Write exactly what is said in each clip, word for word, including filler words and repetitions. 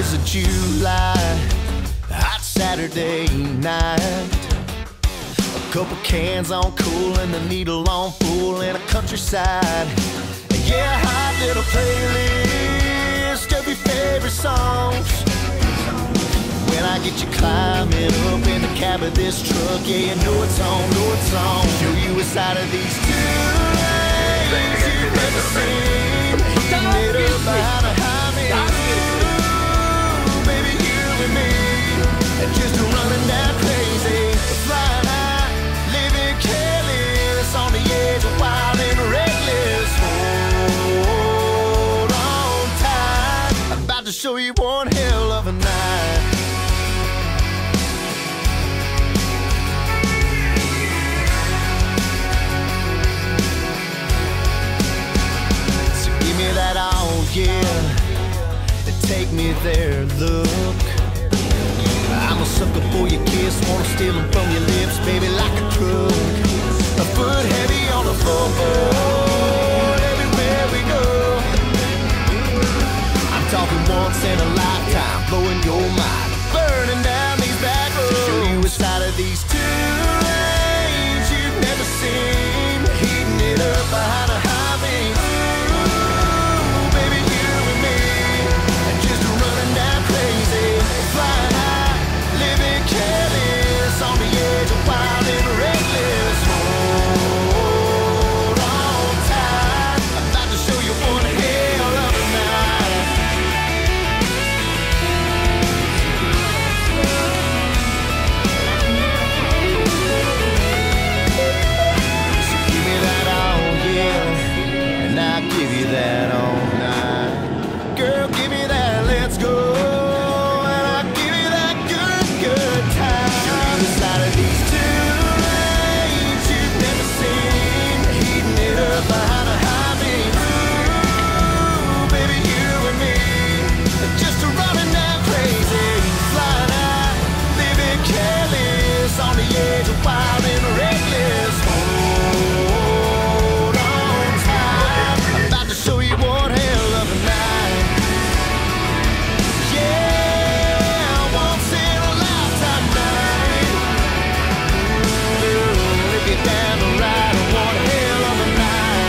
days of July, hot Saturday night. A couple cans on cool and the needle on full in a countryside. Yeah, hot little playlist of your favorite songs. When I get you climbing up in the cab of this truck, yeah, you know it's on, know it's on. Show you a side of these two lanes you've never seen. Heating it up behind a highway. Ooh, baby, you and me, and just running down crazy, flying high, living careless, on the edge of wild and reckless. Hold on tight, I'm about to show you one hell of a night. That all, yeah, take me there, look. I'm a sucker for your kiss, wanna steal them from your lips, baby, like a crook. A foot heavy on the floorboard, everywhere we go. I'm talking once in a lifetime, blowing your mind, burning down these back roads. To show you a side of these two lanes you've never seen, heating it up behind a highway. Flying high, living careless, on the edge of wild and reckless. Hold on tight, I'm about to show you one hell of a night. So give me that all, yeah, and I'll give you that all night. Girl, give me that, let's go. Behind a highway, ooh, baby, you and me, just running down crazy, flying high, living careless, on the edge of wild and reckless. Hold on tight, I'm about to show you one hell of a night. Yeah, once in a lifetime night. Ooh, lick it down the ride, one hell of a night.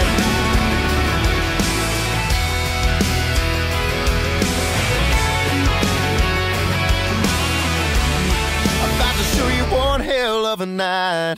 Show you one hell of a night.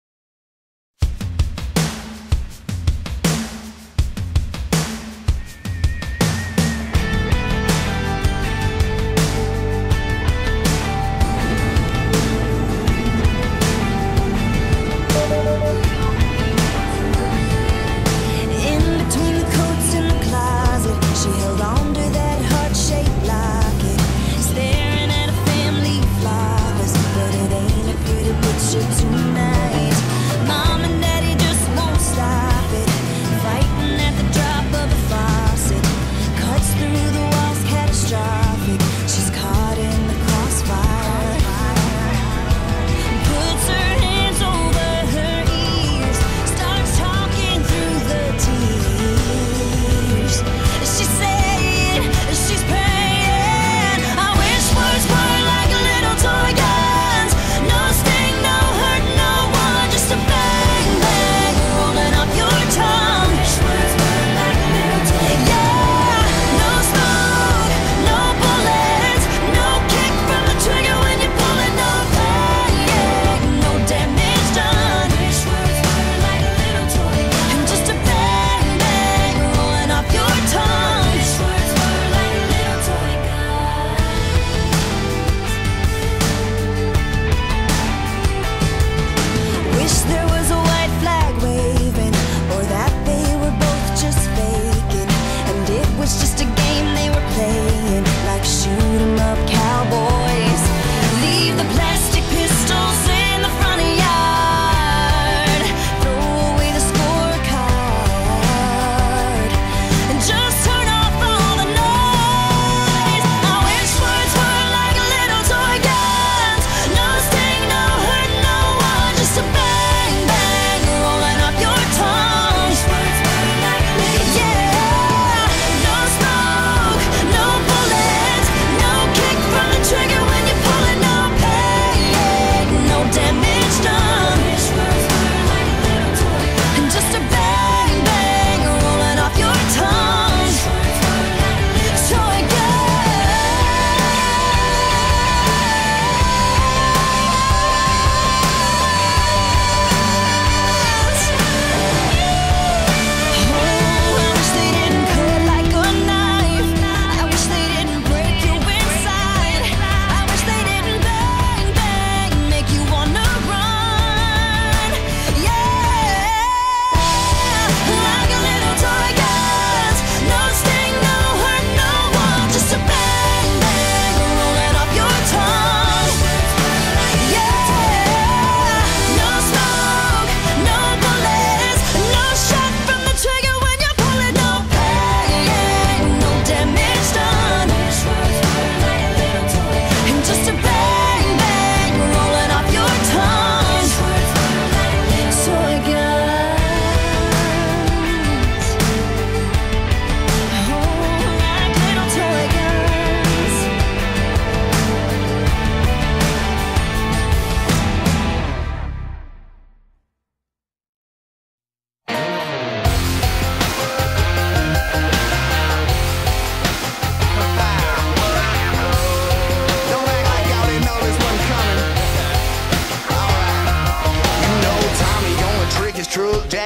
In between the coats in the closet, she held on to that heart-shaped locket, staring at a family flowers. But it ain't a pretty picture tonight.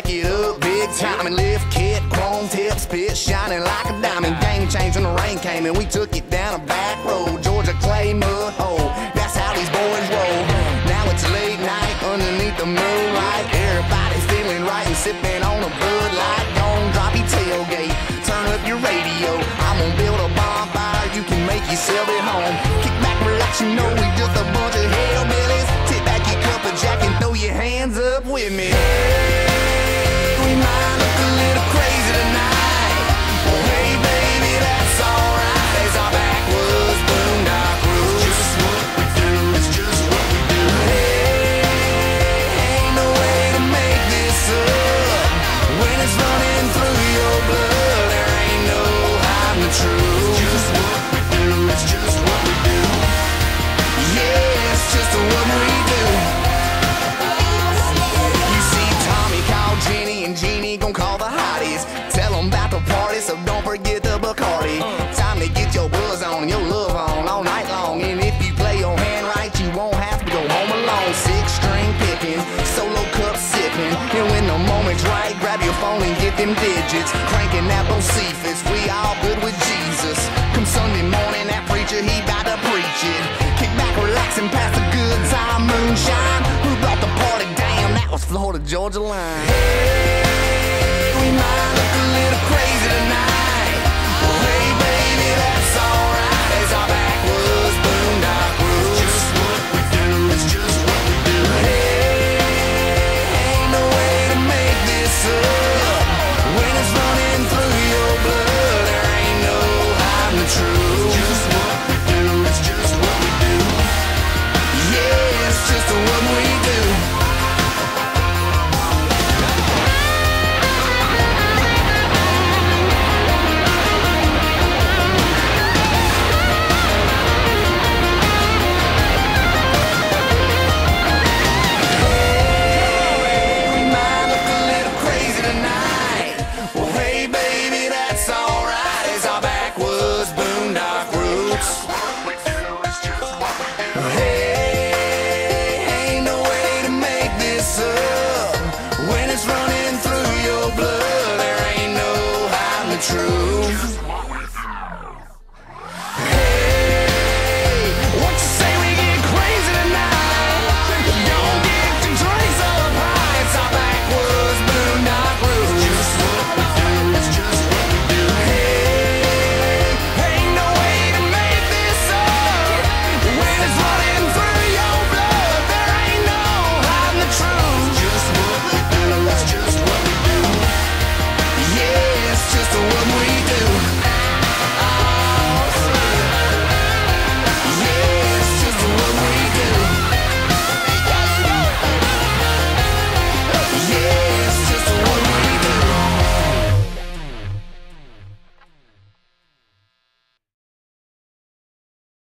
back it up big time and lift kit, chrome tip, spit shining like a diamond. Game changed when the rain came and we took it down a back road. Georgia clay mud hole, that's how these boys roll. Now it's late night underneath the moonlight. Everybody's feeling right and sipping on a Bud Light. Don't drop your tailgate, turn up your radio. I'm gonna build a bonfire, you can make yourself at home. Kick back, relax, you know we just a bunch of hillbillies. Tip back your cup of Jack and throw your hands up with me. Hey, we might look a little crazy tonight. Well, hey baby, that's alright. It's our backwoods boondock roots. Just what we do, it's just what we do. Hey, ain't no way to make this up. When it's running through your blood, there ain't no hiding the truth. It's just what we do, it's just what we do. Yeah, it's just what we do. You see, Tommy called Jenny and Jeannie gon' call the hotties. Tell them about the party, so don't forget the Bacardi. Time to get your buzz on and your love on all night long. And if you play your hand right, you won't have to go home alone. Six string picking, solo cup sipping. And when the moment's right, grab your phone and get them digits. Cranking that Bocephus, we all good with Jesus. Come Sunday morning, that preacher, he bout to preach it. Kick back, relax, and pass a good time moonshine. Who brought the party? Damn, that was Florida Georgia line. Hey, we might look a little crazy tonight. Well, hey baby, that's alright. It's our backwoods boondock roots. It's just what we do, it's just what we do. Hey, ain't no way to make this up. When it's running through your blood, there ain't no hiding the truth. It's just what we do, it's just what we do. Yeah, it's just what we do.